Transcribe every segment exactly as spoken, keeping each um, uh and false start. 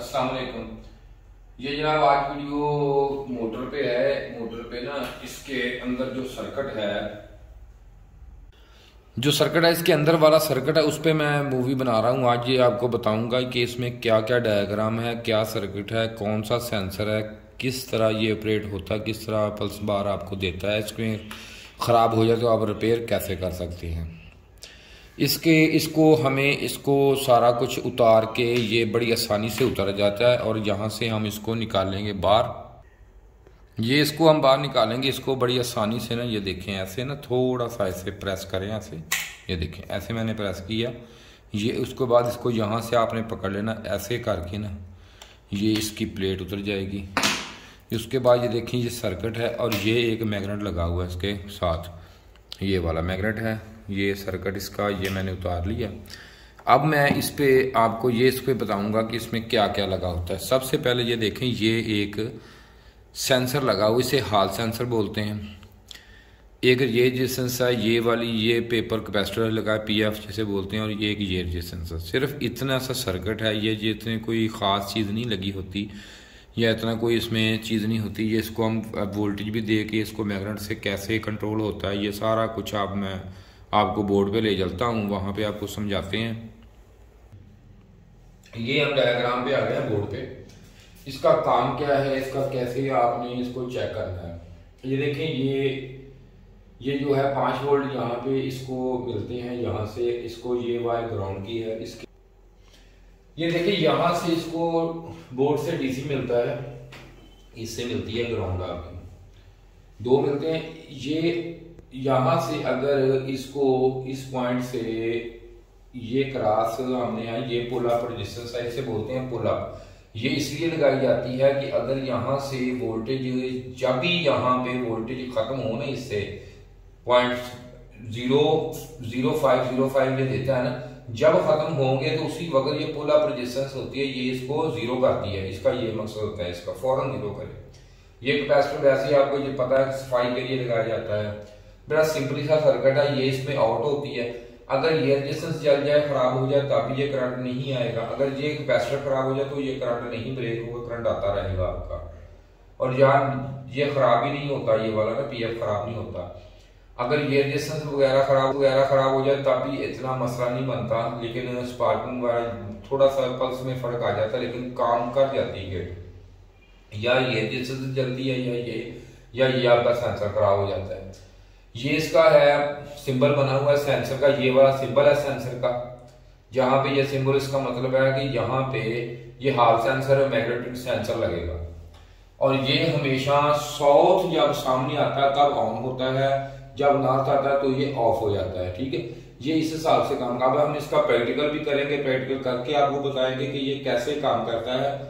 अस्सलाम वालेकुम। ये जनाब आज वीडियो मोटर पे है। मोटर पे ना इसके अंदर जो सर्किट है जो सर्किट है इसके अंदर वाला सर्किट है, उस पर मैं मूवी बना रहा हूँ। आज ये आपको बताऊंगा कि इसमें क्या क्या डायग्राम है, क्या सर्किट है, कौन सा सेंसर है, किस तरह ये ऑपरेट होता है, किस तरह पल्स बार आपको देता है। इसमें ख़राब हो जाए तो आप रिपेयर कैसे कर सकते हैं। इसके इसको हमें इसको सारा कुछ उतार के ये बड़ी आसानी से उतर जाता है और यहाँ से हम इसको निकालेंगे बाहर। ये इसको हम बाहर निकालेंगे इसको बड़ी आसानी से ना। ये देखें ऐसे ना, थोड़ा सा ऐसे प्रेस करें ऐसे। ये देखें ऐसे मैंने प्रेस किया। ये उसके बाद इसको यहाँ से आपने पकड़ लेना ऐसे करके ना, ये इसकी प्लेट उतर जाएगी। उसके बाद ये देखें ये सर्किट है और ये एक मैग्नेट लगा हुआ है इसके साथ, ये वाला मैग्नेट है। ये सर्किट इसका ये मैंने उतार लिया। अब मैं इस पे आपको ये इस पे बताऊंगा कि इसमें क्या क्या लगा होता है। सबसे पहले ये देखें, ये एक सेंसर लगा हुआ, इसे हॉल सेंसर बोलते हैं। एक ये रेजिस्टेंस है, ये वाली ये पेपर कैपेसिटर लगा है, पीएफ जिसे बोलते हैं, और ये एक ये रेजिस्टेंस है। सिर्फ इतना सा सर्किट है ये, ये इतने कोई ख़ास चीज़ नहीं लगी होती या इतना कोई इसमें चीज़ नहीं होती। ये इसको हम वोल्टेज भी दे के इसको मैग्नेट से कैसे कंट्रोल होता है, ये सारा कुछ आप मैं आपको बोर्ड पे ले चलता हूँ, वहाँ पे आपको समझाते हैं। ये हम डायग्राम पे आ गए हैं बोर्ड पे। इसका काम क्या है, इसका कैसे आपने इसको चेक करना है। ये देखें, ये ये जो है पाँच वोल्ट यहाँ पे इसको मिलते हैं। यहाँ से इसको ये वायर ग्राउंड की है। इसके ये देखिए यहाँ से इसको बोर्ड से डीसी मिलता है, इससे मिलती है ग्राउंड आपकी, दो मिलते हैं। ये यहाँ से अगर इसको इस पॉइंट से ये क्रॉस हमने यहाँ ये पुल अप रेजिस्टेंस है, इसे बोलते हैं पुल अप। ये इसलिए लगाई जाती है कि अगर यहाँ से वोल्टेज जब भी यहाँ पे वोल्टेज खत्म हो ना, इससे point zero zero five zero five ये देता है ना, जब खत्म होंगे तो उसी वक्त ये पुल अप रेजिस्टेंस होती है, ये इसको जीरो करती है। इसका ये मकसद होता है, इसका फौरन जीरो करे। ये कैपेसिटर वैसे आपको ये पता है सफाई के लिए लगाया जाता है। बड़ा सिंपली सा सर्किट है। ये इसमें आउट होती है। अगर ये रेजिस्टेंस जल जाए, खराब हो जाए, तब ये करंट नहीं आएगा। अगर ये कैपेसिटर खराब हो जाए तो ये करंट नहीं ब्रेक होगा, करंट आता रहेगा आपका। और यहाँ ये खराब ही नहीं होता, ये वाला ना पीएफ खराब नहीं होता। अगर ये रेजिस्टेंस वगैरह खराब वगैरह खराब हो जाए तब भी इतना मसला नहीं बनता, लेकिन स्पार्किंग वगैरह थोड़ा सा पल्स में फर्क आ जाता है, लेकिन काम कर जाती है। या ये रेजिस्टेंस जलती है या ये या ये आपका सेंसर खराब हो जाता है। ये इसका है सिंबल बना हुआ है सेंसर का, ये वाला सिंबल है सेंसर का। जहां पे ये सिंबल, इसका मतलब है कि यहाँ पे ये हॉल सेंसर और मैग्नेटिक सेंसर लगेगा। और ये हमेशा साउथ जब सामने आता है तब ऑन होता है, जब नॉर्थ आता है तो ये ऑफ हो जाता है। ठीक है, ये इस हिसाब से काम। अब हम इसका प्रैक्टिकल भी करेंगे, प्रैक्टिकल करके आपको बताएंगे कि ये कैसे काम करता है।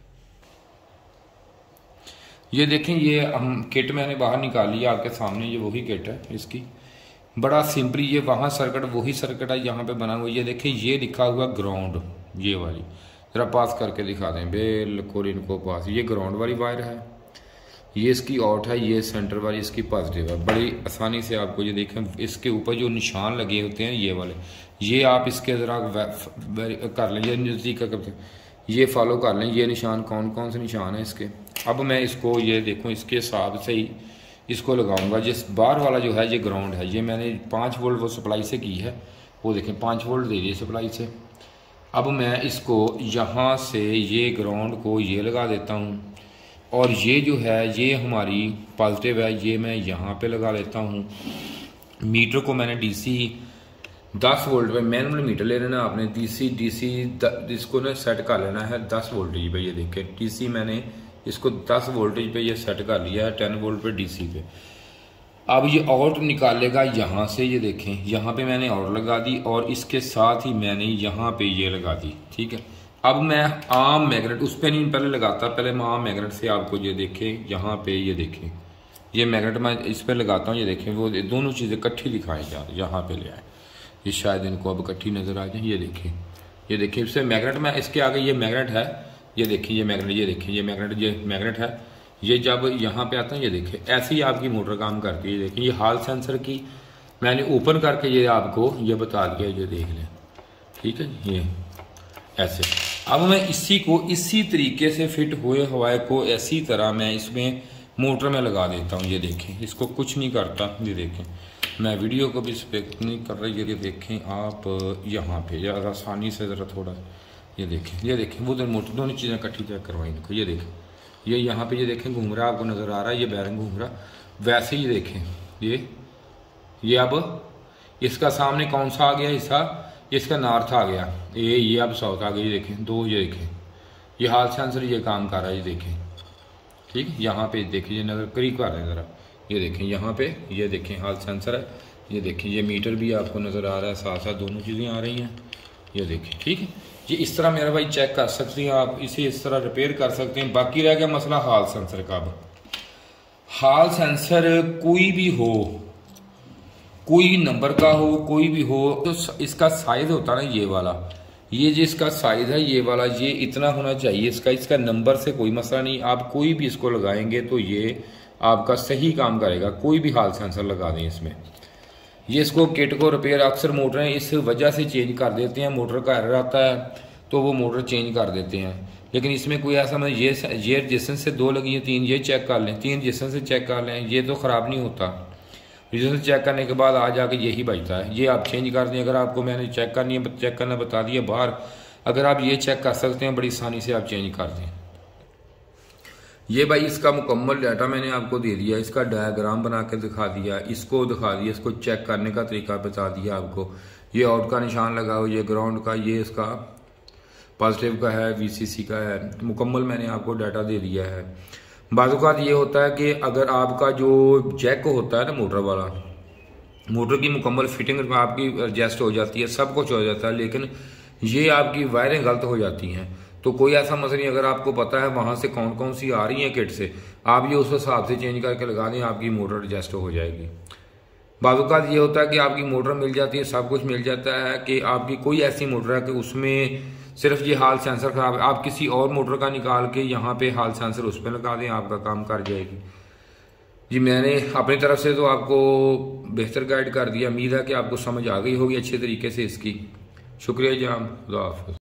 ये देखें, ये हम किट मैंने बाहर निकाली है आपके सामने, ये वही किट है इसकी। बड़ा सिंपली ये वहाँ सर्किट वही सर्किट है यहाँ पे बना हुआ। ये देखें, ये लिखा हुआ ग्राउंड, ये वाली जरा पास करके दिखा दें, बिल्कुल इनको पास। ये ग्राउंड वाली वायर है, ये इसकी आउट है, ये सेंटर वाली इसकी पॉजिटिव है। बड़ी आसानी से आपको ये देखें, इसके ऊपर जो निशान लगे होते हैं ये वाले, ये आप इसके ज़रा कर लें, ये नज़दीक का ये फॉलो कर लें, ये निशान कौन कौन से निशान है इसके। अब मैं इसको ये देखूं, इसके हिसाब से ही इसको लगाऊंगा। जिस बाहर वाला जो है ये ग्राउंड है, ये मैंने पाँच वोल्ट वो सप्लाई से की है, वो देखें पाँच वोल्ट दे दिए सप्लाई से। अब मैं इसको यहाँ से ये ग्राउंड को ये लगा देता हूँ, और ये जो है ये हमारी पॉजिटिव है, ये मैं यहाँ पे लगा लेता हूँ। मीटर को मैंने डीसी दस वोल्ट पे, मैनुअल मीटर ले लेना आपने। डीसी डीसी इसको ना सेट कर लेना है दस वोल्टेज पे। ये देखें, डीसी मैंने इसको दस वोल्टेज पे ये सेट कर लिया है, टेन वोल्ट पे डीसी पे। अब ये आउट निकालेगा यहाँ से, ये देखें यहाँ पे मैंने आउट लगा दी और इसके साथ ही मैंने यहाँ पे ये लगा दी। ठीक है, अब मैं आम मैग्नेट उस पर नहीं पहले लगाता, पहले मैं आम मैग्नेट से आपको ये देखें यहाँ पे, ये देखें ये मैग्नेट मैं इस पर लगाता हूँ। ये देखें, वो दोनों चीज़ें इकट्ठी दिखाई जा रही, यहाँ पे ले आए, ये शायद इनको अब इकट्ठी नज़र आ जाए। ये देखें, ये देखिए इससे मैग्नेट में इसके आगे ये मैग्नेट है, ये देखिए ये मैग्नेट, ये देखिए ये मैग्नेट, ये मैग्नेट है। ये जब यहाँ पे आता है, ये देखिए ऐसे ही आपकी मोटर काम करती है। ये देखिए, ये हॉल सेंसर की मैंने ओपन करके ये आपको ये बता दिया, ये देख लें। ठीक है, ये ऐसे अब मैं इसी को इसी तरीके से फिट हुए हवाए को ऐसी तरह मैं इसमें मोटर में लगा देता हूँ। ये देखें, इसको कुछ नहीं करता। ये देखें, मैं वीडियो को भी स्पेक्ट नहीं कर रहा। ये देखें आप यहाँ पे ज़रा आसानी से ज़रा थोड़ा ये देखें, ये देखें वो दोनों मोटर दोनों चीज़ें इकट्ठी चेक करवाई इनको। ये देखें, ये यहाँ पे ये देखें घूम रहा है, आपको नज़र आ रहा है, ये बैरिंग घूम रहा। वैसे ही देखें ये ये अब इसका सामने कौन सा आ गया हिस्सा, इसका नॉर्थ आ गया, ये ये अब साउथ आ गया। ये देखें दो, ये देखें ये हाल सेंसर ये काम कर रहा है। ये देखें ठीक, यहाँ पे देखिए, ये नज़र करीब कर रहे हैं ज़रा। ये देखें यहाँ पे, ये देखें हाल सेंसर है। ये देखें ये मीटर भी आपको नज़र आ रहा है, साथ साथ दोनों चीज़ें आ रही हैं। ये देखें ठीक है, ये इस तरह मेरा भाई चेक कर सकते हैं आप, इसे इस तरह रिपेयर कर सकते हैं। बाकी रह गया मसला हाल सेंसर का। अब हाल सेंसर कोई भी हो, कोई नंबर का हो, कोई भी हो, तो इसका साइज होता है ना ये वाला, ये जिसका साइज है ये वाला, ये इतना होना चाहिए इसका। इसका नंबर से कोई मसला नहीं, आप कोई भी इसको लगाएंगे तो ये आपका सही काम करेगा। कोई भी हाल सेंसर लगा दें इसमें। ये इसको किट को रिपेयर अक्सर मोटरें इस वजह से चेंज कर देते हैं, मोटर का एरर आता है तो वो मोटर चेंज कर देते हैं। लेकिन इसमें कोई ऐसा मतलब ये ये रेजिस्टेंस से दो लगी है, तीन ये चेक कर लें, तीन रेजिस्टेंस से चेक कर लें, ये तो ख़राब नहीं होता। रेजिस्टेंस चेक करने के बाद आ जाके यही बचता है, ये आप चेंज कर दें। अगर आपको मैंने चेक करनी है, चेक करना बता दिया बाहर, अगर आप ये चेक कर सकते हैं बड़ी आसानी से आप चेंज कर दें। ये भाई इसका मुकम्मल डाटा मैंने आपको दे दिया, इसका डायग्राम बना के दिखा दिया, इसको दिखा दिया, इसको चेक करने का तरीका बता दिया आपको। ये आउट का निशान लगा हो, ये ग्राउंड का, ये इसका पॉजिटिव का है, वीसीसी का है, मुकम्मल मैंने आपको डाटा दे दिया है। बाज़ ये होता है कि अगर आपका जो जैक होता है ना मोटर वाला, मोटर की मुकम्मल फिटिंग आपकी एडजस्ट हो जाती है, सब कुछ हो जाता है, लेकिन ये आपकी वायरें गलत हो जाती हैं। तो कोई ऐसा मसला नहीं, अगर आपको पता है वहाँ से कौन कौन सी आ रही हैं किट से, आप ये उस हिसाब से चेंज करके लगा दें, आपकी मोटर एडजस्ट हो जाएगी। बाज़ ये होता है कि आपकी मोटर मिल जाती है, सब कुछ मिल जाता है, कि आपकी कोई ऐसी मोटर है कि उसमें सिर्फ ये हाल सेंसर खराब है, आप किसी और मोटर का निकाल के यहाँ पे हाल सेंसर उस पर लगा दें, आपका काम कर जाएगी। जी मैंने अपनी तरफ से तो आपको बेहतर गाइड कर दिया, उम्मीद है कि आपको समझ आ गई होगी अच्छे तरीके से इसकी। शुक्रिया जाम, खुदा हाफ़िज़।